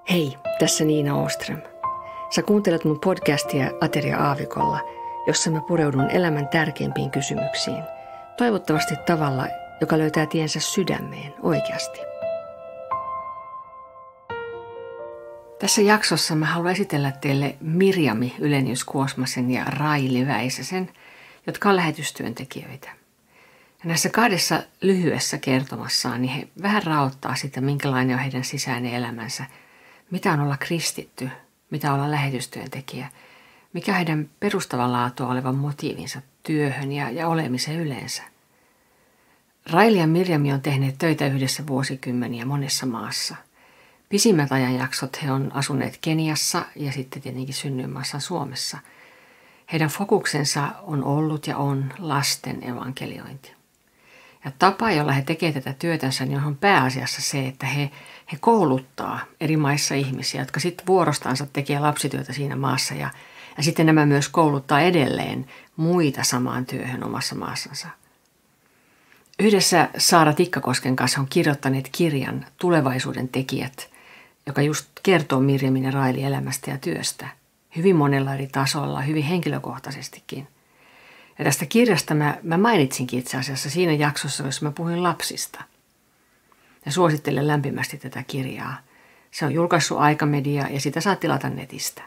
Hei, tässä Niina Åström. Sä kuuntelet mun podcastia Ateria Aavikolla, jossa mä pureudun elämän tärkeimpiin kysymyksiin. Toivottavasti tavalla, joka löytää tiensä sydämeen oikeasti. Tässä jaksossa mä haluan esitellä teille Mirjami Ylenius-Kuosmasen ja Raili Väisäsen, jotka on lähetystyöntekijöitä. Ja näissä kahdessa lyhyessä kertomassaan niin he vähän raottaa sitä, minkälainen on heidän sisäinen elämänsä, mitä on olla kristitty, mitä on olla lähetystyöntekijä, mikä on heidän perustavanlaatua olevan motiivinsa työhön ja olemiseen yleensä. Raili ja Mirjami on tehneet töitä yhdessä vuosikymmeniä monessa maassa. Pisimmät ajanjaksot he on asuneet Keniassa ja sitten tietenkin synnyinmaassa Suomessa. Heidän fokuksensa on ollut ja on lasten evankeliointi. Ja tapa, jolla he tekevät tätä työtänsä, niin on pääasiassa se, että he kouluttaa eri maissa ihmisiä, jotka sitten vuorostansa tekee lapsityötä siinä maassa. Ja sitten nämä myös kouluttaa edelleen muita samaan työhön omassa maassansa. Yhdessä Saara Tikkakosken kanssa on kirjoittaneet kirjan Tulevaisuuden tekijät, joka just kertoo Mirjamin ja Railin elämästä ja työstä. Hyvin monella eri tasolla, hyvin henkilökohtaisestikin. Ja tästä kirjasta mä mainitsinkin itse asiassa siinä jaksossa, jossa mä puhuin lapsista. Ja suosittelen lämpimästi tätä kirjaa. Se on julkaissut Aikamedia ja sitä saa tilata netistä.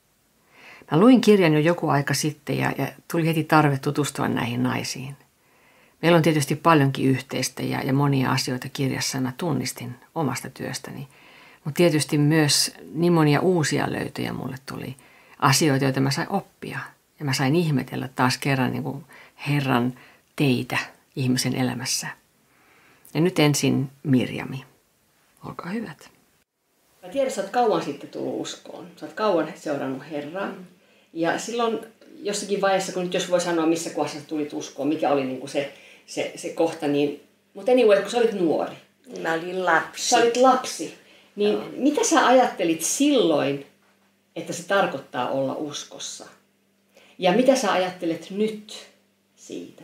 Mä luin kirjan jo joku aika sitten ja tuli heti tarve tutustua näihin naisiin. Meillä on tietysti paljonkin yhteistä ja monia asioita kirjassa mä tunnistin omasta työstäni. Mutta tietysti myös niin monia uusia löytöjä mulle tuli. Asioita, joita mä sain oppia. Ja mä sain ihmetellä taas kerran niin kuin Herran teitä ihmisen elämässä. Ja nyt ensin Mirjami. Olkaa hyvät. Mä tiedän, että sä oot kauan sitten tullut uskoon. Sä oot kauan seurannut Herraa. Ja silloin jossakin vaiheessa, kun nyt jos voi sanoa, missä kohdassa sä tulit uskoon, mikä oli niin kuin se kohta, niin... Mutta anyway, kun sä olit nuori. Mä olin lapsi. Sä olit lapsi. Niin mitä sä ajattelit silloin, että se tarkoittaa olla uskossa? Ja mitä sä ajattelet nyt siitä?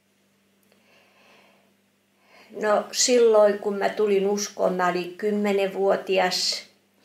No silloin, kun mä tulin uskoon, mä olin 10-vuotias.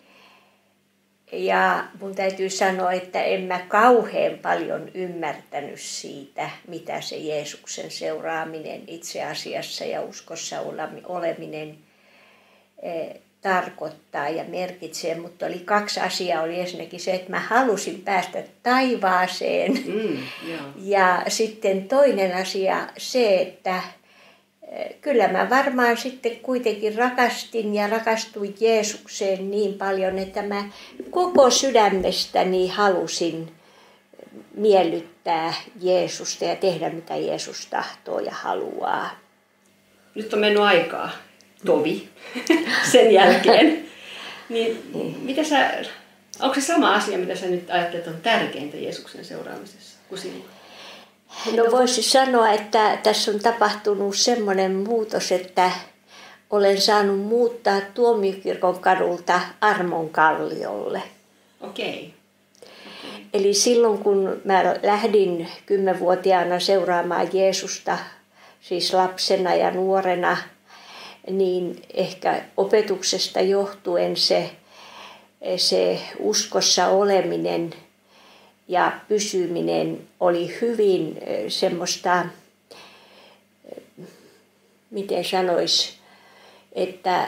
Ja mun täytyy sanoa, että en mä kauhean paljon ymmärtänyt siitä, mitä se Jeesuksen seuraaminen itse asiassa ja uskossa oleminen tarkoittaa ja merkitsee, mutta oli kaksi asiaa. Oli ensinnäkin se, että mä halusin päästä taivaaseen. Ja sitten toinen asia se, että kyllä mä varmaan sitten kuitenkin rakastin ja rakastuin Jeesukseen niin paljon, että mä koko sydämestäni halusin miellyttää Jeesusta ja tehdä mitä Jeesus tahtoo ja haluaa. Nyt on mennyt aikaa. Tovi sen jälkeen. Niin, mitä onko se sama asia, mitä sä nyt ajattelet on tärkeintä Jeesuksen seuraamisessa kuin silloin? No voisi sanoa, että tässä on tapahtunut semmoinen muutos, että olen saanut muuttaa Tuomiokirkon kadulta Armonkalliolle. Okei. Eli silloin kun mä lähdin 10-vuotiaana seuraamaan Jeesusta, siis lapsena ja nuorena, niin ehkä opetuksesta johtuen se uskossa oleminen ja pysyminen oli hyvin semmoista, miten sanois, että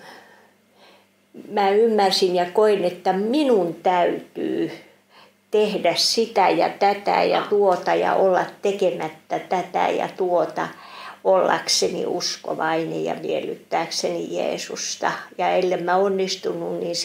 mä ymmärsin ja koin, että minun täytyy tehdä sitä ja tätä ja tuota ja olla tekemättä tätä ja tuota ollakseni uskovainen ja miellyttääkseni Jeesusta. Ja ellei mä onnistunut, niin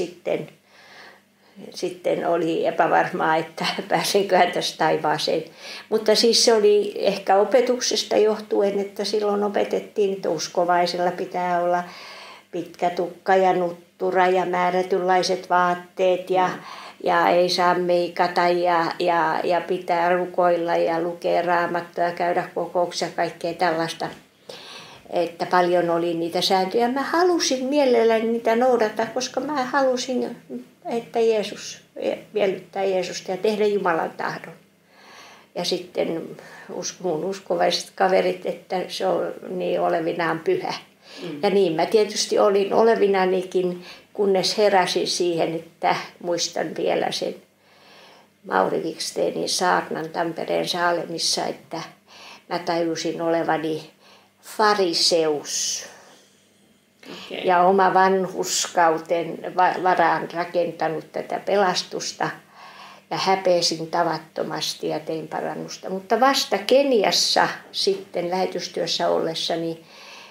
sitten oli epävarmaa, että pääsenköhän tästä taivaaseen. Mutta siis se oli ehkä opetuksesta johtuen, että silloin opetettiin, että uskovaisella pitää olla pitkä tukka ja nuttura ja määrätynlaiset vaatteet ja ei saa meikata ja pitää rukoilla ja lukea Raamattua ja käydä kokouksia ja kaikkea tällaista. Että paljon oli niitä sääntöjä. Mä halusin mielelläni niitä noudattaa, koska mä halusin, että Jeesus miellyttää Jeesusta ja tehdä Jumalan tahdon. Ja sitten mun uskovaiset kaverit, että se on niin olevinaan pyhä. Ja niin mä tietysti olin olevinanikin, kunnes heräsin siihen, että muistan vielä sen Mauri Wiksteenin saarnan Tampereen Saalemissa, että mä tajusin olevani fariseus. Okay. Ja oma vanhurskauten varaan rakentanut tätä pelastusta ja häpesin tavattomasti ja tein parannusta. Mutta vasta Keniassa sitten lähetystyössä ollessani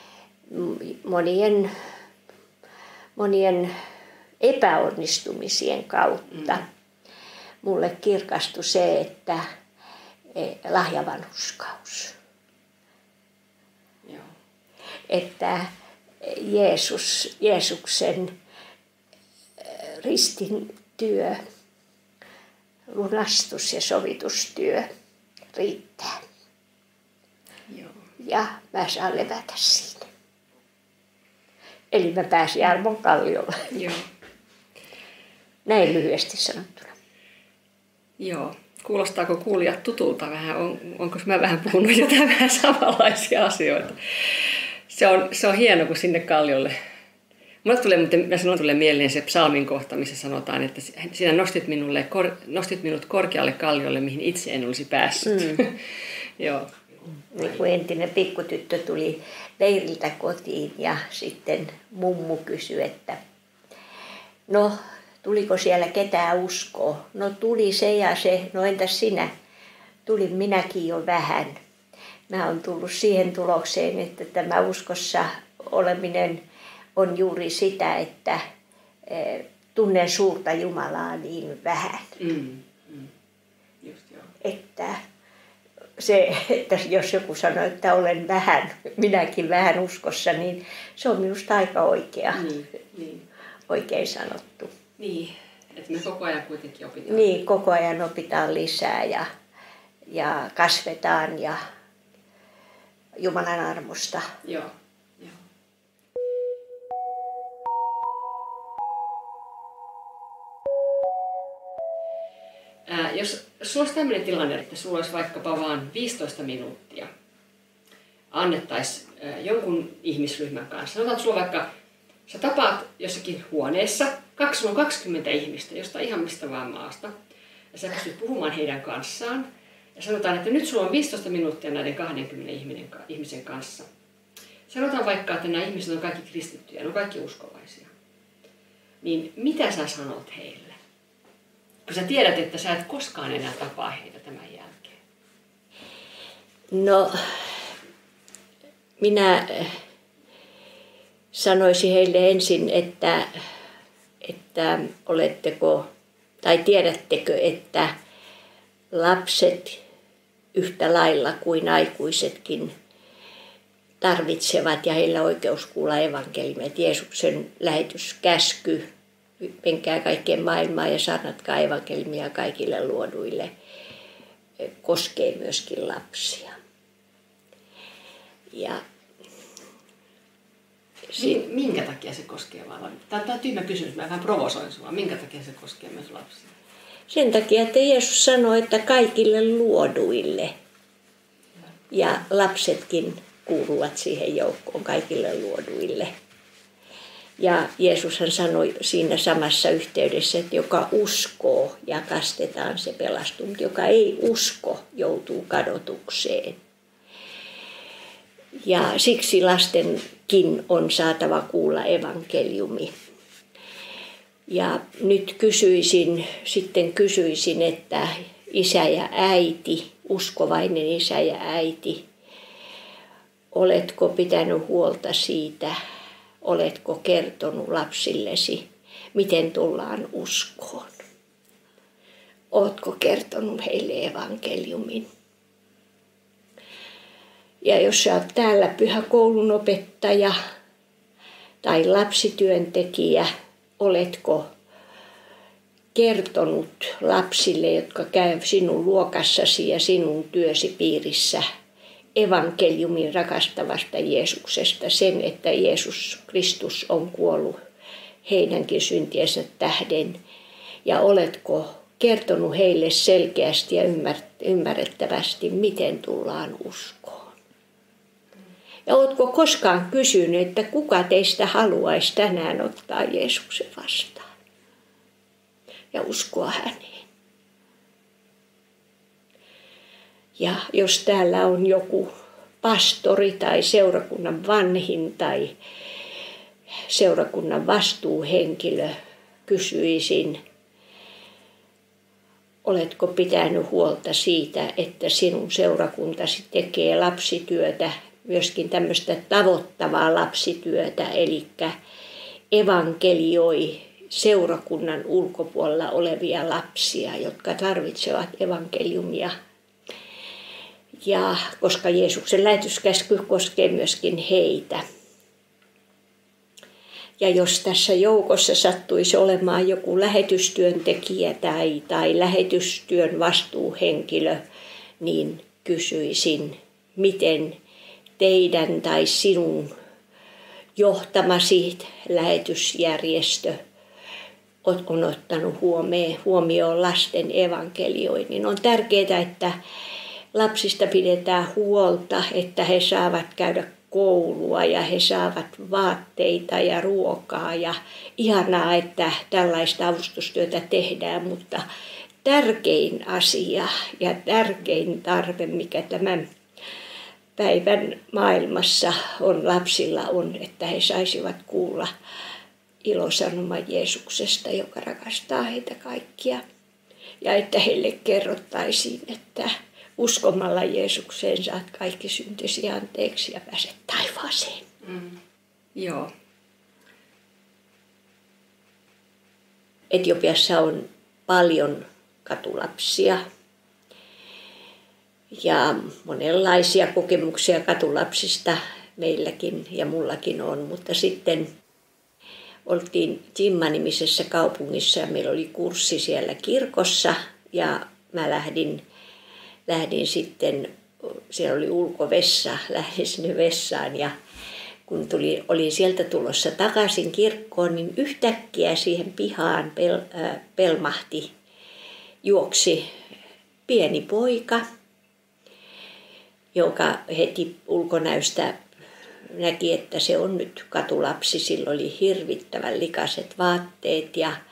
monien epäonnistumisien kautta mulle kirkastui se, että lahjavanhurskaus. Joo. Että Jeesuksen ristin työ, lunastus ja sovitustyö riittää. Joo. Ja mä saan levätä siinä. Eli mä pääsin Armon kalliolle. Joo. Näin lyhyesti sanottuna. Joo. Kuulostaako kuulijat tutulta vähän? Onko mä vähän puhunut jotain vähän samanlaisia asioita? Se on hieno, kun sinne kalliolle. Mulle tulee mieleen se psalmin kohta, missä sanotaan, että sinä nostit minut korkealle kalliolle, mihin itse en olisi päässyt. Joo. Niin kuin entinen pikkutyttö tuli leiriltä kotiin ja sitten mummu kysyi, että no tuliko siellä ketään uskoa? No tuli se ja se, no entäs sinä? Tulin minäkin jo vähän. Mä oon tullut siihen tulokseen, että tämä uskossa oleminen on juuri sitä, että tunnen suurta Jumalaa niin vähän. Just joo. Että jos joku sanoo, että olen vähän, minäkin vähän uskossa, niin se on minusta aika oikea, oikein sanottu. Niin, että me koko ajan kuitenkin opitaan. Niin, koko ajan opitaan lisää ja kasvetaan ja Jumalan armosta. Joo. Jos sulla olisi tämmöinen tilanne, että sulla olisi vaikkapa vain 15 minuuttia, annettaisiin jonkun ihmisryhmän kanssa. Sanotaan, että sulla vaikka, sä tapaat jossakin huoneessa 20 ihmistä, jostain ihan mistä vaan maasta, ja sä pystyt puhumaan heidän kanssaan, ja sanotaan, että nyt sulla on 15 minuuttia näiden 20 ihmisen kanssa. Sanotaan vaikka, että nämä ihmiset on kaikki kristittyjä, ne on kaikki uskovaisia. Niin mitä sä sanot heille? Kun sä tiedät, että sä et koskaan enää tapaa heitä tämän jälkeen. No, minä sanoisin heille ensin, että oletteko tai tiedättekö, että lapset yhtä lailla kuin aikuisetkin tarvitsevat ja heillä on oikeus kuulla evankeliumia. Jeesuksen lähetyskäsky, menkää kaikkeen maailmaan ja saarnatkaa evankeliumia kaikille luoduille, koskee myöskin lapsia. Ja minkä takia se koskee vain lapsia? Tämä on tyhmä kysymys, mä vähän provosoin sinua. Minkä takia se koskee myös lapsia? Sen takia, että Jeesus sanoi, että kaikille luoduille. Ja lapsetkin kuuluvat siihen joukkoon, kaikille luoduille. Ja Jeesushan sanoi siinä samassa yhteydessä, että joka uskoo ja kastetaan, se pelastuu, mutta joka ei usko, joutuu kadotukseen. Ja siksi lastenkin on saatava kuulla evankeliumi. Ja nyt kysyisin, että isä ja äiti, uskovainen isä ja äiti, oletko pitänyt huolta siitä, oletko kertonut lapsillesi, miten tullaan uskoon? Oletko kertonut heille evankeliumin? Ja jos sä oot täällä pyhäkoulun opettaja tai lapsityöntekijä, oletko kertonut lapsille, jotka käy sinun luokassasi ja sinun työsi piirissä, evankeliumin rakastavasta Jeesuksesta, sen, että Jeesus Kristus on kuollut heidänkin syntiensä tähden, ja oletko kertonut heille selkeästi ja ymmärrettävästi, miten tullaan uskoon. Ja ootko koskaan kysynyt, että kuka teistä haluaisi tänään ottaa Jeesuksen vastaan ja uskoa häneen? Ja jos täällä on joku pastori tai seurakunnan vanhin tai seurakunnan vastuuhenkilö, kysyisin, oletko pitänyt huolta siitä, että sinun seurakuntasi tekee lapsityötä, myöskin tämmöistä tavoittavaa lapsityötä, eli evankelioi seurakunnan ulkopuolella olevia lapsia, jotka tarvitsevat evankeliumia. Ja koska Jeesuksen lähetyskäsky koskee myöskin heitä. Ja jos tässä joukossa sattuisi olemaan joku lähetystyöntekijä tai lähetystyön vastuuhenkilö, niin kysyisin, miten teidän tai sinun johtamasi lähetysjärjestö on ottanut huomioon lasten evankelioinnin. On tärkeää, että lapsista pidetään huolta, että he saavat käydä koulua ja he saavat vaatteita ja ruokaa. Ja ihanaa, että tällaista avustustyötä tehdään, mutta tärkein asia ja tärkein tarve, mikä tämän päivän maailmassa on lapsilla, on, että he saisivat kuulla ilosanoma Jeesuksesta, joka rakastaa heitä kaikkia. Ja että heille kerrottaisiin, että uskomalla Jeesukseen saat kaikki syntysi anteeksi ja pääset taivaaseen. Joo. Etiopiassa on paljon katulapsia ja monenlaisia kokemuksia katulapsista meilläkin ja mullakin on, mutta sitten oltiin Jimma-nimisessä kaupungissa ja meillä oli kurssi siellä kirkossa ja mä lähdin sitten, siellä oli ulkovessa, lähdin sinne vessaan ja kun olin sieltä tulossa takaisin kirkkoon, niin yhtäkkiä siihen pihaan juoksi pieni poika, joka heti ulkonäöstä näki, että se on nyt katulapsi. Sillä oli hirvittävän likaiset vaatteet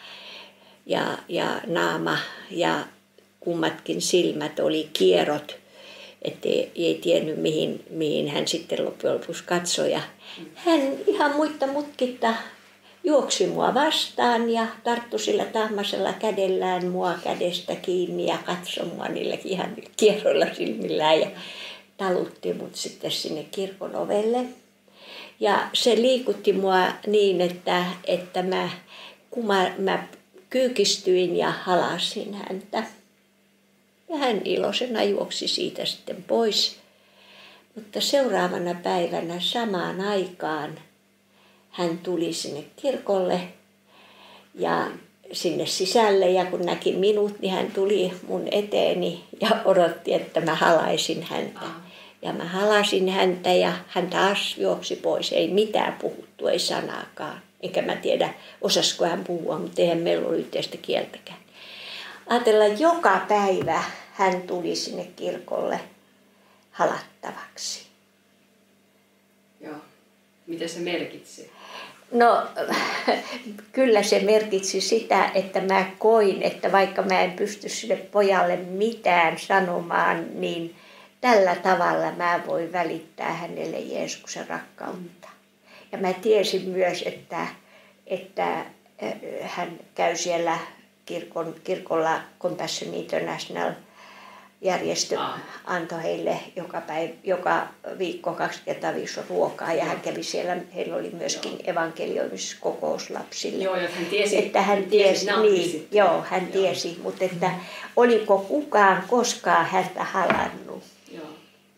ja naama ja kummatkin silmät oli kierrot, ettei ei tiennyt mihin hän sitten loppujen lopuksi katsoi. Ja hän ihan muitta mutkitta juoksi mua vastaan ja tarttui sillä tahmaisella kädellään mua kädestä kiinni ja katsoi mua niilläkin ihan kierroilla silmillään ja talutti mut sitten sinne kirkon ovelle. Ja se liikutti mua niin, että mä kyykistyin ja halasin häntä. Ja hän iloisena juoksi siitä sitten pois. Mutta seuraavana päivänä samaan aikaan hän tuli sinne kirkolle ja sinne sisälle. Ja kun näki minut, niin hän tuli mun eteeni ja odotti, että mä halaisin häntä. Ja mä halasin häntä ja hän taas juoksi pois. Ei mitään puhuttu, ei sanaakaan. Enkä mä tiedä, osasko hän puhua, mutta eihän meillä ole yhteistä kieltäkään. Ajatella, joka päivä hän tuli sinne kirkolle halattavaksi. Joo. Mitä se merkitsi? No, kyllä se merkitsi sitä, että mä koin, että vaikka mä en pysty sille pojalle mitään sanomaan, niin tällä tavalla mä voin välittää hänelle Jeesuksen rakkautta. Ja mä tiesin myös, että hän käy siellä kirkolla Compassion International järjestö antoi heille joka viikko 2 kertaa viikossa ruokaa ja hän kävi siellä, heillä oli myöskin evankelioimiskokous lapsille. Joo, ja hän tiesi, että hän tiesi niin, joo, hän tiesi, mutta että oliko kukaan koskaan häntä halannut? Joo.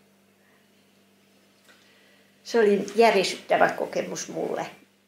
Se oli järisyttävä kokemus mulle.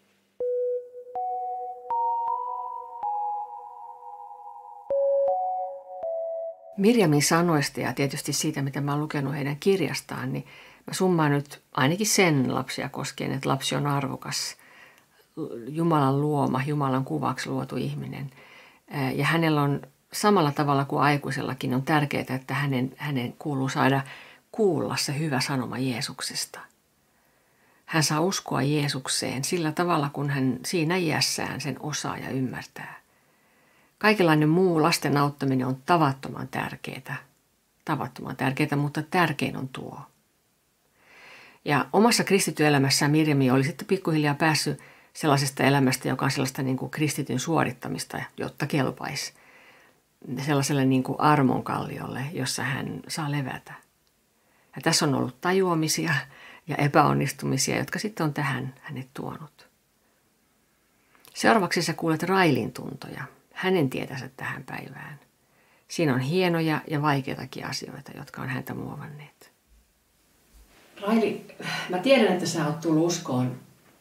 Mirjamin sanoista ja tietysti siitä, mitä mä oon lukenut heidän kirjastaan, niin mä summaan nyt ainakin sen lapsia koskien, että lapsi on arvokas, Jumalan luoma, Jumalan kuvaksi luotu ihminen. Ja hänellä on samalla tavalla kuin aikuisellakin on tärkeää, että hänen kuuluu saada kuulla se hyvä sanoma Jeesuksesta. hän saa uskoa Jeesukseen sillä tavalla, kun hän siinä iässään sen osaa ja ymmärtää. Kaikenlainen muu lasten auttaminen on tavattoman tärkeää, mutta tärkein on tuo. Ja omassa kristityn elämässään Mirjami oli sitten pikkuhiljaa päässyt sellaisesta elämästä, joka on sellaista niin kuin kristityn suorittamista, jotta kelpaisi sellaiselle niin kuin armon kalliolle, jossa hän saa levätä. Ja tässä on ollut tajuamisia ja epäonnistumisia, jotka sitten on tähän hänet tuonut. Seuraavaksi sä kuulet Railin tuntoja, hänen tietänsä tähän päivään. Siinä on hienoja ja vaikeitakin asioita, jotka on häntä muovanneet. Raili, mä tiedän, että sä oot tullut uskoon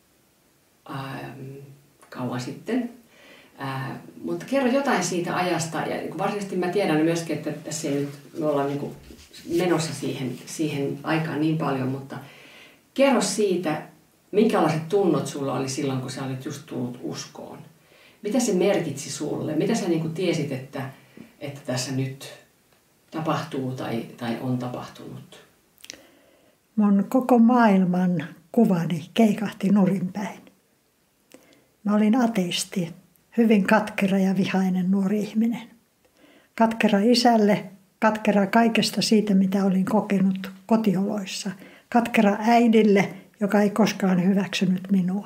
kauan sitten, mutta kerro jotain siitä ajasta. Ja varsinaisesti mä tiedän myöskin, että tässä ei nyt me ollaan niin kuin menossa siihen aikaan niin paljon, mutta kerro siitä, minkälaiset tunnot sulla oli silloin, kun sä olit just tullut uskoon. Mitä se merkitsi sulle? Mitä sä niin kuin tiesit, että tässä nyt tapahtuu tai on tapahtunut? Mun koko maailman kuvani keikahti nurinpäin. Mä olin ateisti, hyvin katkera ja vihainen nuori ihminen. Katkera isälle, katkera kaikesta siitä, mitä olin kokenut kotioloissa. Katkera äidille, joka ei koskaan hyväksynyt minua.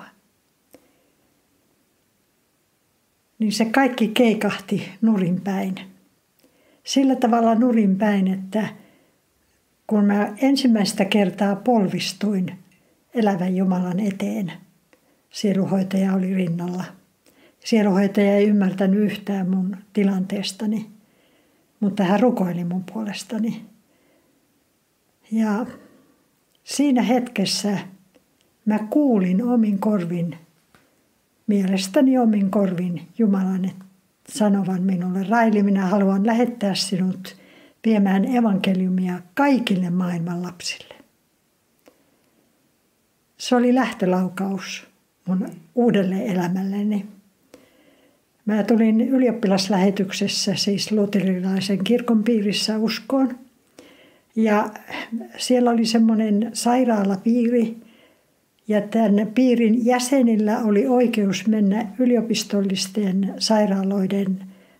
Niin se kaikki keikahti nurinpäin. Sillä tavalla nurinpäin, että kun mä ensimmäistä kertaa polvistuin elävän Jumalan eteen, sieluhoitaja oli rinnalla. Sieluhoitaja ei ymmärtänyt yhtään mun tilanteestani, mutta hän rukoili mun puolestani. Ja siinä hetkessä mä kuulin omin korvin, mielestäni omin korvin Jumalan sanovan minulle: Raili, minä haluan lähettää sinut viemään evankeliumia kaikille maailman lapsille. Se oli lähtölaukaus mun uudelle elämälleni. Mä tulin ylioppilaslähetyksessä, siis luterilaisen kirkon piirissä uskoon. Ja siellä oli semmoinen sairaalapiiri. Ja tämän piirin jäsenillä oli oikeus mennä yliopistollisten sairaaloiden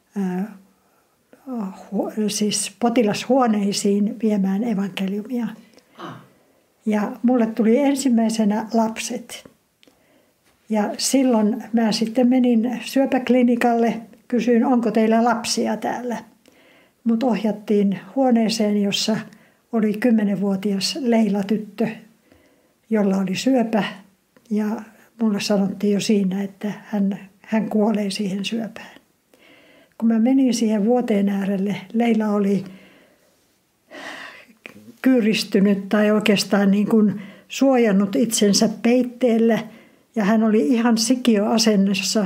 siis potilashuoneisiin viemään evankeliumia. Ja mulle tuli ensimmäisenä lapset. Ja silloin mä sitten menin syöpäklinikalle, kysyin, onko teillä lapsia täällä. Mut ohjattiin huoneeseen, jossa oli 10-vuotias Leila-tyttö, jolla oli syöpä. Ja mulle sanottiin jo siinä, että hän kuolee siihen syöpään. Kun mä menin siihen vuoteen äärelle, Leila oli kyyristynyt tai oikeastaan niin kuin suojannut itsensä peitteellä. Ja hän oli ihan sikioasennossa,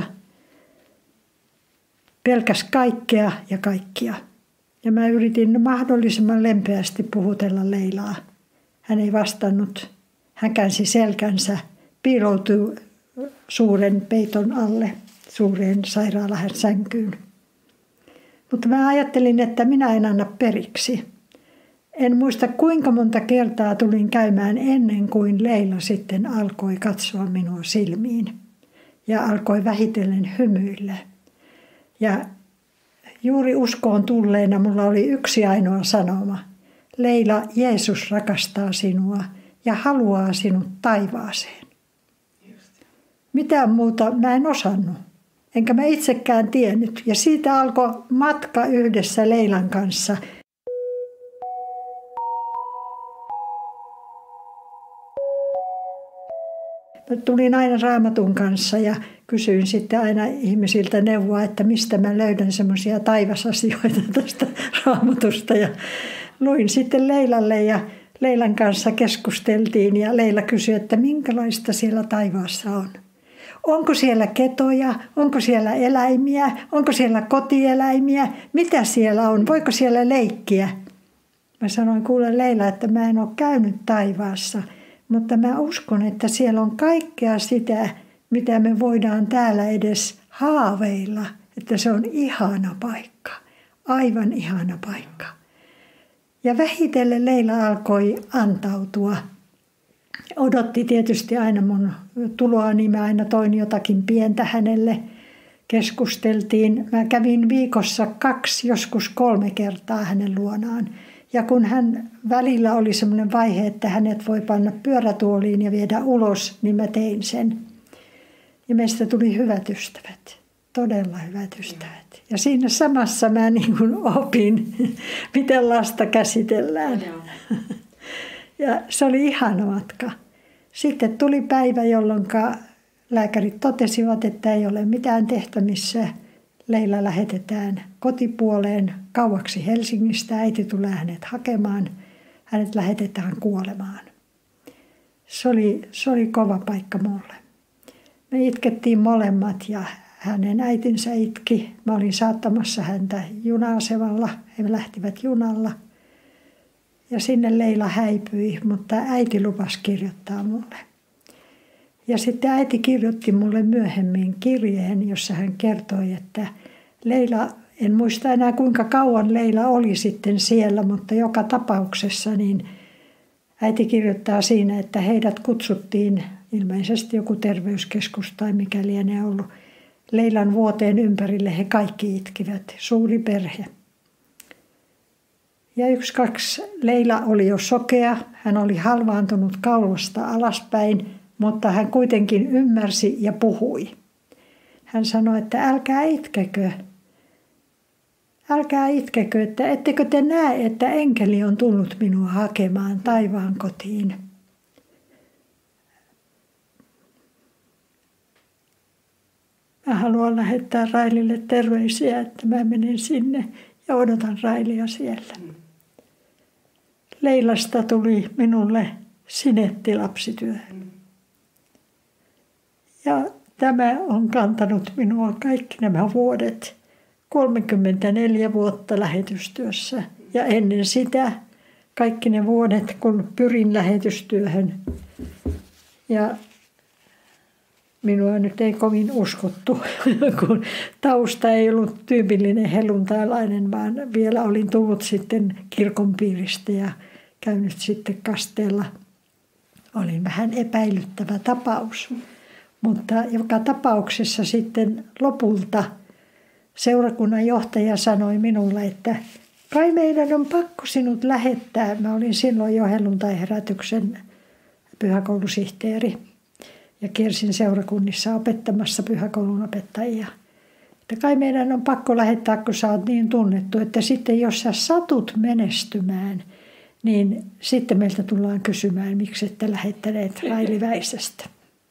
pelkäs kaikkea ja kaikkia. Ja mä yritin mahdollisimman lempeästi puhutella Leilaa. Hän ei vastannut. Hän käänsi selkänsä, piiloutui suuren peiton alle, suureen sairaalan sänkyyn. Mutta mä ajattelin, että minä en anna periksi. En muista kuinka monta kertaa tulin käymään ennen kuin Leila sitten alkoi katsoa minua silmiin. Ja alkoi vähitellen hymyillä. Ja juuri uskoon tulleena mulla oli yksi ainoa sanoma. Leila, Jeesus rakastaa sinua ja haluaa sinut taivaaseen. Mitään muuta mä en osannut. Enkä mä itsekään tiennyt. Ja siitä alkoi matka yhdessä Leilan kanssa. Mä tulin aina Raamatun kanssa ja kysyin sitten aina ihmisiltä neuvoa, että mistä mä löydän semmoisia taivasasioita tästä Raamatusta. Ja luin sitten Leilalle ja Leilan kanssa keskusteltiin ja Leila kysyi, että minkälaista siellä taivaassa on. Onko siellä ketoja, onko siellä eläimiä, onko siellä kotieläimiä, mitä siellä on, voiko siellä leikkiä? Mä sanoin, kuule Leila, että mä en ole käynyt taivaassa. Mutta mä uskon, että siellä on kaikkea sitä, mitä me voidaan täällä edes haaveilla. Että se on ihana paikka, aivan ihana paikka. Ja vähitellen Leila alkoi antautua. odotti tietysti aina mun tuloa, niin mä aina toin jotakin pientä hänelle. Keskusteltiin. Mä kävin viikossa 2, joskus 3 kertaa hänen luonaan. Ja kun hän välillä oli semmoinen vaihe, että hänet voi panna pyörätuoliin ja viedä ulos, niin mä tein sen. Ja meistä tuli hyvät ystävät. Todella hyvät ystävät. Ja siinä samassa mä niin kuin opin, miten lasta käsitellään. Ja se oli ihana matka. Sitten tuli päivä, jolloin lääkärit totesivat, että ei ole mitään tehtävissä. Leila lähetetään kotipuoleen kauaksi Helsingistä. Äiti tulee hänet hakemaan. Hänet lähetetään kuolemaan. Se oli kova paikka mulle. Me itkettiin molemmat ja hänen äitinsä itki. Mä olin saattamassa häntä juna-asemalla. He lähtivät junalla. Ja sinne Leila häipyi, mutta äiti lupasi kirjoittaa mulle. Ja sitten äiti kirjoitti mulle myöhemmin kirjeen, jossa hän kertoi, että Leila, en muista enää kuinka kauan Leila oli sitten siellä, mutta joka tapauksessa niin äiti kirjoittaa siinä, että heidät kutsuttiin, ilmeisesti joku terveyskeskus tai mikä lienee ollut, Leilan vuoteen ympärille. He kaikki itkivät, suuri perhe. Ja 1-2 Leila oli jo sokea, hän oli halvaantunut kaulasta alaspäin, mutta hän kuitenkin ymmärsi ja puhui. Hän sanoi, että älkää itkekö, että ettekö te näe, että enkeli on tullut minua hakemaan taivaan kotiin. Mä haluan lähettää Railille terveisiä, että mä menen sinne ja odotan Railia siellä. Leilasta tuli minulle sinetti lapsityöhön. Ja tämä on kantanut minua kaikki nämä vuodet, 34 vuotta lähetystyössä. Ja ennen sitä kaikki ne vuodet, kun pyrin lähetystyöhön. Ja minua nyt ei kovin uskottu, kun tausta ei ollut tyypillinen helluntailainen, vaan vielä olin tullut sitten kirkon piiristä ja käynyt sitten kasteella. Olin vähän epäilyttävä tapaus, mutta joka tapauksessa sitten lopulta seurakunnan johtaja sanoi minulle, että kai meidän on pakko sinut lähettää. Mä olin silloin jo helluntaiherätyksen pyhäkoulusihteeri ja kiersin seurakunnissa opettamassa pyhäkoulun opettajia. Että kai meidän on pakko lähettää, kun sä oot niin tunnettu, että sitten jos sä satut menestymään, niin sitten meiltä tullaan kysymään, miksi ette lähettäneet Raili Väisästä.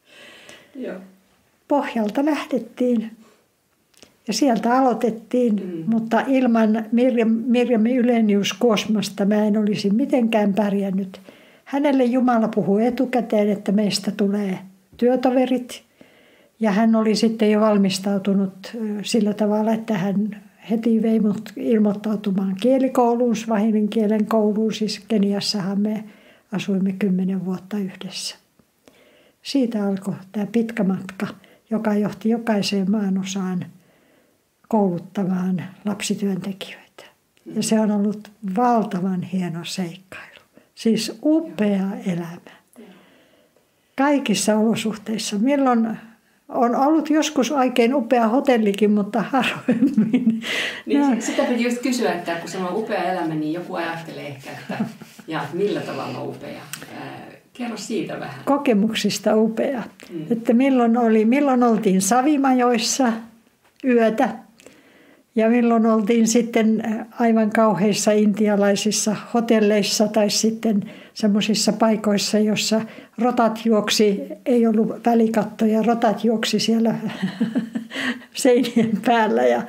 Pohjalta lähdettiin ja sieltä aloitettiin, mutta ilman Mirjami Ylenius-Kuosmasta mä en olisi mitenkään pärjännyt. Hänelle Jumala puhui etukäteen, että meistä tulee työtoverit. Ja hän oli sitten jo valmistautunut sillä tavalla, että hän heti vei mut ilmoittautumaan kielikouluun, swahilin kielen kouluun. Siis Keniassahan me asuimme 10 vuotta yhdessä. Siitä alkoi tämä pitkä matka, joka johti jokaiseen maanosaan kouluttamaan lapsityöntekijöitä. Ja se on ollut valtavan hieno seikkailu. Siis upea elämä. Kaikissa olosuhteissa. Milloin on ollut joskus oikein upea hotellikin, mutta harvemmin. Niin, sitä piti just kysyä, että kun se on upea elämä, niin joku ajattelee ehkä, että millä tavalla on upea. Kerro siitä vähän. Kokemuksista upea. Että milloin oltiin Savimajoissa yötä ja milloin oltiin sitten aivan kauheissa intialaisissa hotelleissa tai sitten semmoisissa paikoissa, jossa rotat juoksi, ei ollut välikattoja, rotat juoksi siellä seinien päällä ja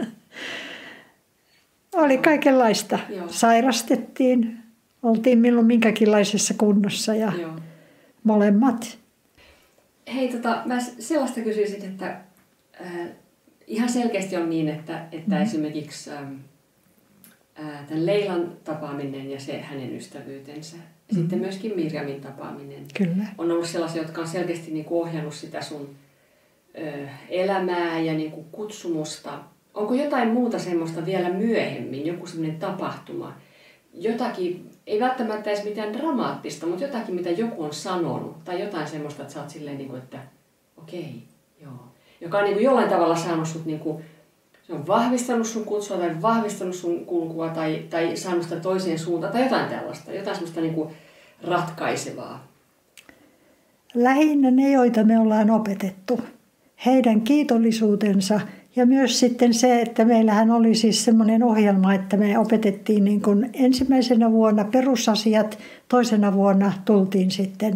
oli kaikenlaista. Sairastettiin, oltiin milloin minkäkinlaisessa kunnossa ja molemmat. Hei, mä sellaista kysyisin, että ihan selkeästi on niin, että esimerkiksi tämän Leilan tapaaminen ja se hänen ystävyytensä, sitten myöskin Mirjamin tapaaminen, Kyllä. on ollut sellaisia, jotka on selkeästi niin kuin ohjannut sitä sun elämää ja niin kuin kutsumusta. Onko jotain muuta semmoista vielä myöhemmin, joku semmoinen tapahtuma, jotakin ei välttämättä edes mitään dramaattista, mutta jotakin, mitä joku on sanonut. Tai jotain semmoista, että sä oot silleen, niin kuin, että okei, joo. Joka on niin kuin jollain tavalla saanut sut, niin kuin, se on vahvistanut sun kutsua tai vahvistanut sun kulkua tai saanut sitä toiseen suuntaan tai jotain tällaista. Jotain semmoista niin kuin ratkaisevaa. Lähinnä ne, joita me ollaan opetettu. Heidän kiitollisuutensa ja myös sitten se, että meillähän oli siis semmoinen ohjelma, että me opetettiin niin kuin ensimmäisenä vuonna perusasiat, toisena vuonna tultiin sitten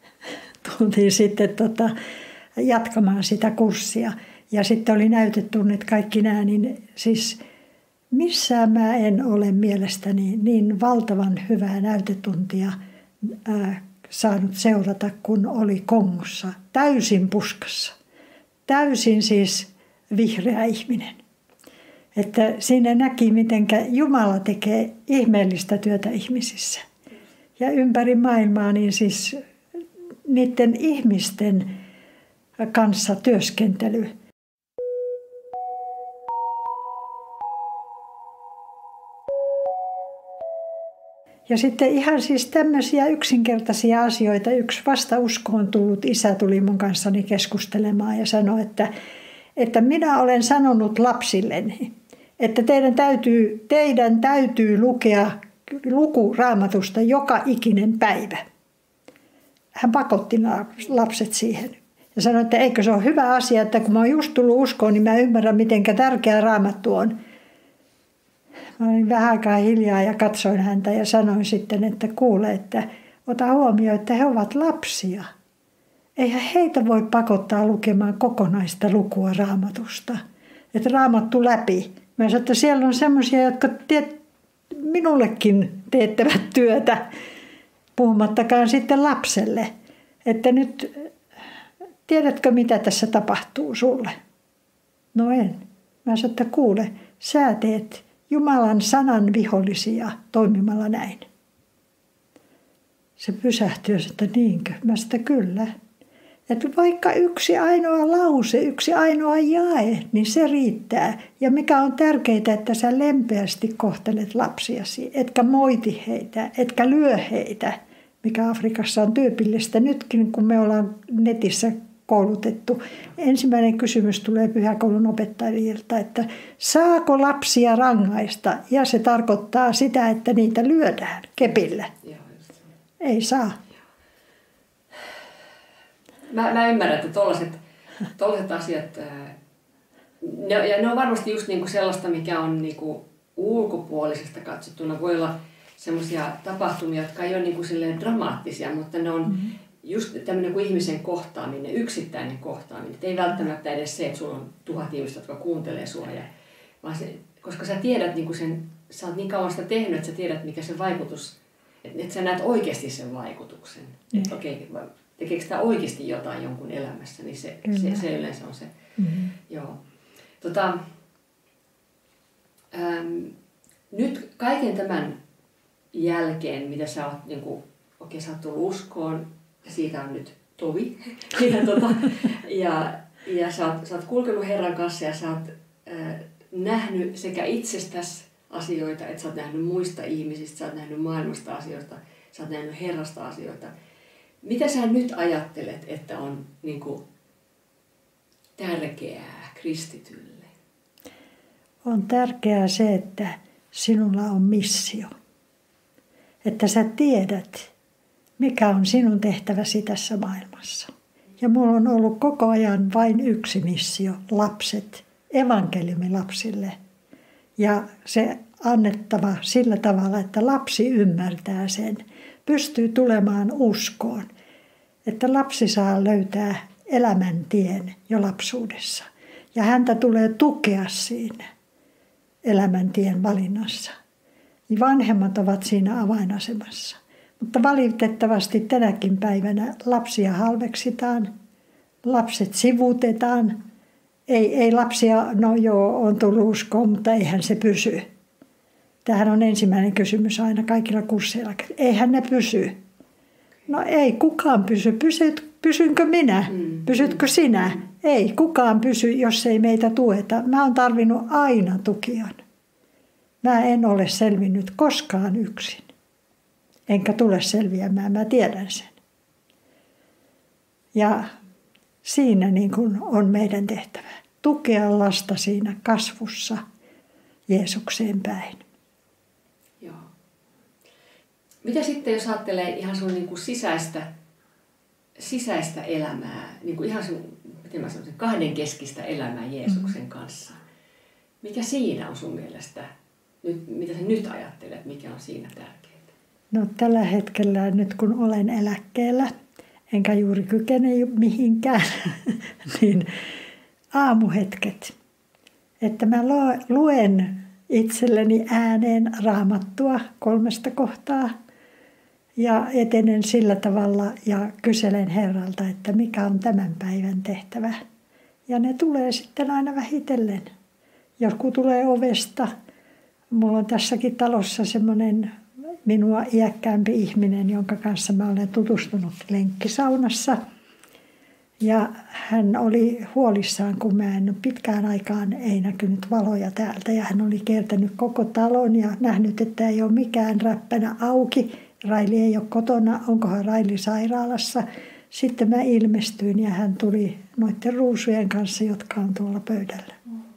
jatkamaan sitä kurssia. Ja sitten oli näytetunnit kaikki nämä, niin siis missään mä en ole mielestäni niin valtavan hyvää näytetuntia saanut seurata, kun oli Kongossa. Täysin puskassa. Täysin siis vihreä ihminen. Että siinä näki, miten Jumala tekee ihmeellistä työtä ihmisissä. Ja ympäri maailmaa niin siis niiden ihmisten kanssa työskentely. Ja sitten ihan siis tämmöisiä yksinkertaisia asioita. Yksi vasta uskoon tullut isä tuli mun kanssani keskustelemaan ja sanoi, että minä olen sanonut lapsilleni, että teidän täytyy lukea luku Raamatusta joka ikinen päivä. Hän pakotti lapset siihen ja sanoi, että eikö se ole hyvä asia, että kun mä oon just tullut uskoon, niin mä ymmärrän, miten tärkeä Raamattu on. Mä olin vähän aikaa hiljaa ja katsoin häntä ja sanoin sitten, että kuule, että ota huomioon, että he ovat lapsia. Eihän heitä voi pakottaa lukemaan kokonaista lukua Raamatusta. Että Raamattu läpi. Mä sanoin, että siellä on semmoisia, jotka minullekin teettävät työtä, puhumattakaan sitten lapselle. Että nyt, tiedätkö mitä tässä tapahtuu sulle? No en. Mä sanoin, että kuule, sä teet Jumalan sanan vihollisia toimimalla näin. Se pysähtyi ja sanoi, että niinkö? Mä sanoin, että kyllä. Että vaikka yksi ainoa lause, yksi ainoa jae, niin se riittää. Ja mikä on tärkeää, että sä lempeästi kohtelet lapsiasi, etkä moiti heitä, etkä lyö heitä, mikä Afrikassa on tyypillistä. Nytkin, kun me ollaan netissä koulutettu. Ensimmäinen kysymys tulee pyhäkoulun opettajilta, että saako lapsia rangaista? Ja se tarkoittaa sitä, että niitä lyödään kepillä. Ei saa. Mä ymmärrän, että tollaiset asiat, ne on varmasti just niinku sellaista, mikä on niinku ulkopuolisesta katsottuna. Voi olla semmoisia tapahtumia, jotka ei ole niinku silleen dramaattisia, mutta ne on just tämmöinen kuin ihmisen kohtaaminen, yksittäinen kohtaaminen. Et ei välttämättä edes se, että sulla on 1000 ihmistä, jotka kuuntelee sua. Vaan se, koska sä tiedät niinku sä oot niin kauan sitä tehnyt, että sä tiedät mikä se vaikutus, että sä näet oikeasti sen vaikutuksen. Että okei, tekeekö sitä oikeasti jotain jonkun elämässä, niin se yleensä on se. Mm-hmm. Joo. Nyt kaiken tämän jälkeen, mitä sä oot, niin kuin, sä oot tullut uskoon, ja siitä on nyt tovi, ja sä oot kulkenut Herran kanssa, ja sä oot nähnyt sekä itsestäsi asioita, että sä oot nähnyt muista ihmisistä, sä oot nähnyt maailmasta asioita, sä oot nähnyt Herrasta asioita. Mitä sä nyt ajattelet, että on niin kuin tärkeää kristitylle? On tärkeää se, että sinulla on missio. Että sä tiedät, mikä on sinun tehtäväsi tässä maailmassa. Ja mulla on ollut koko ajan vain yksi missio, lapset, evankeliumilapsille. Ja se annettava sillä tavalla, että lapsi ymmärtää sen, pystyy tulemaan uskoon. Että lapsi saa löytää elämäntien jo lapsuudessa. Ja häntä tulee tukea siinä elämäntien valinnassa. Ja vanhemmat ovat siinä avainasemassa. Mutta valitettavasti tänäkin päivänä lapsia halveksitaan, lapset sivuutetaan. Ei lapsia, no joo, on tullut uskoon, mutta eihän se pysy. Tämähän on ensimmäinen kysymys aina kaikilla kursseilla. Eihän ne pysy. No ei kukaan pysy. Pysynkö minä? Pysytkö sinä? Ei kukaan pysy, jos ei meitä tueta. Mä oon tarvinnut aina tukijan. Mä en ole selvinnyt koskaan yksin. Enkä tule selviämään, mä tiedän sen. Ja siinä niin kuin on meidän tehtävä. Tukea lasta siinä kasvussa Jeesukseen päin. Joo. Mitä sitten, jos ajattelee ihan sun niin kuin sisäistä elämää, niin kuin ihan sun, miten mä sanoisin, kahdenkeskistä elämää Jeesuksen kanssa. Mikä siinä on sun mielestä, mitä sä nyt ajattelet, mikä on siinä tärkeää? No tällä hetkellä nyt kun olen eläkkeellä, enkä juuri kykene mihinkään, niin aamuhetket. Että mä luen itselleni ääneen Raamattua 3 kohtaa ja etenen sillä tavalla ja kyselen Herralta, että mikä on tämän päivän tehtävä. Ja ne tulee sitten aina vähitellen. Joku tulee ovesta. Mulla on tässäkin talossa semmoinen minua iäkkäämpi ihminen, jonka kanssa mä olen tutustunut lenkkisaunassa. Ja hän oli huolissaan, kun mä en pitkään aikaan ei näkynyt valoja täältä. Ja hän oli kiertänyt koko talon ja nähnyt, että ei ole mikään räppänä auki. Raili ei ole kotona, onkohan Raili sairaalassa. Sitten mä ilmestyin ja hän tuli noiden ruusujen kanssa, jotka on tuolla pöydällä.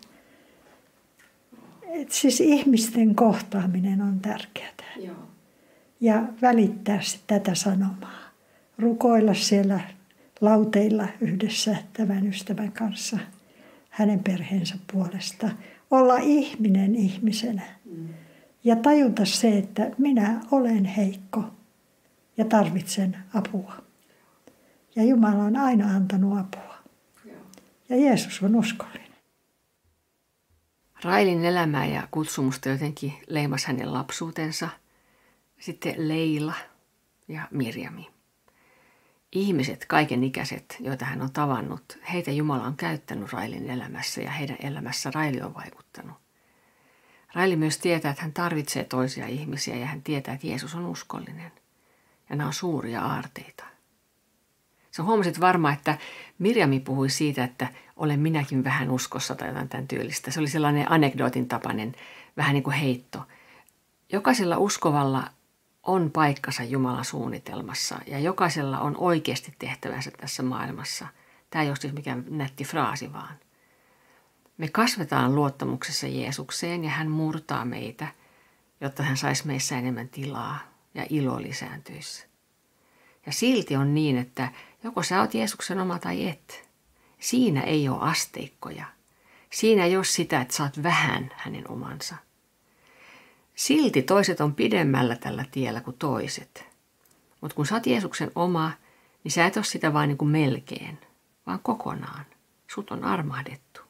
Et siis ihmisten kohtaaminen on tärkeää. Joo. Ja välittää tätä sanomaa. Rukoilla siellä lauteilla yhdessä tämän ystävän kanssa hänen perheensä puolesta. Olla ihminen ihmisenä. Ja tajuta se, että minä olen heikko ja tarvitsen apua. Ja Jumala on aina antanut apua. Ja Jeesus on uskollinen. Railin elämää ja kutsumusta jotenkin leimasi hänen lapsuutensa. Sitten Leila ja Mirjami. Ihmiset, kaikenikäiset, joita hän on tavannut, heitä Jumala on käyttänyt Railin elämässä ja heidän elämässä Raili on vaikuttanut. Raili myös tietää, että hän tarvitsee toisia ihmisiä ja hän tietää, että Jeesus on uskollinen. Ja nämä on suuria aarteita. Sä huomasit varmaan, että Mirjami puhui siitä, että olen minäkin vähän uskossa tai jotain tämän tyylistä. Se oli sellainen anekdootin tapainen, vähän niin kuin heitto. Jokaisella uskovalla on paikkansa Jumalan suunnitelmassa ja jokaisella on oikeasti tehtävänsä tässä maailmassa. Tämä ei ole siis mikään nätti fraasi vaan. Me kasvetaan luottamuksessa Jeesukseen ja hän murtaa meitä, jotta hän saisi meissä enemmän tilaa ja ilo lisääntyisi. Ja silti on niin, että joko sä oot Jeesuksen oma tai et. Siinä ei ole asteikkoja. Siinä ei ole sitä, että sä oot vähän hänen omansa. Silti toiset on pidemmällä tällä tiellä kuin toiset. Mutta kun sä oot Jeesuksen oma, niin sä et ole sitä vain niin kuin melkein, vaan kokonaan. Sut on armahdettu.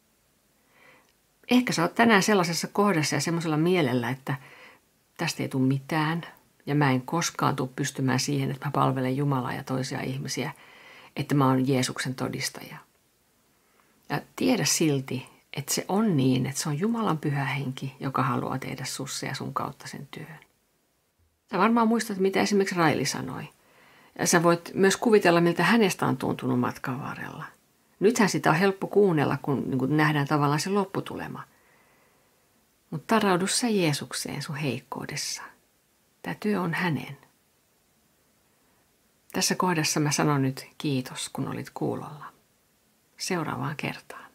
Ehkä sä oot tänään sellaisessa kohdassa ja semmoisella mielellä, että tästä ei tule mitään ja mä en koskaan tule pystymään siihen, että mä palvelen Jumalaa ja toisia ihmisiä, että mä oon Jeesuksen todistaja. Ja tiedä silti, että se on niin, että se on Jumalan pyhä henki, joka haluaa tehdä sussa ja sun kautta sen työn. Sä varmaan muistat, mitä esimerkiksi Raili sanoi. Ja sä voit myös kuvitella, miltä hänestä on tuntunut matkan varrella. Nythän sitä on helppo kuunnella, kun nähdään tavallaan se lopputulema. Mutta taraudu sä Jeesukseen sun heikkoudessa. Tämä työ on hänen. Tässä kohdassa mä sanon nyt kiitos, kun olit kuulolla. Seuraavaan kertaan.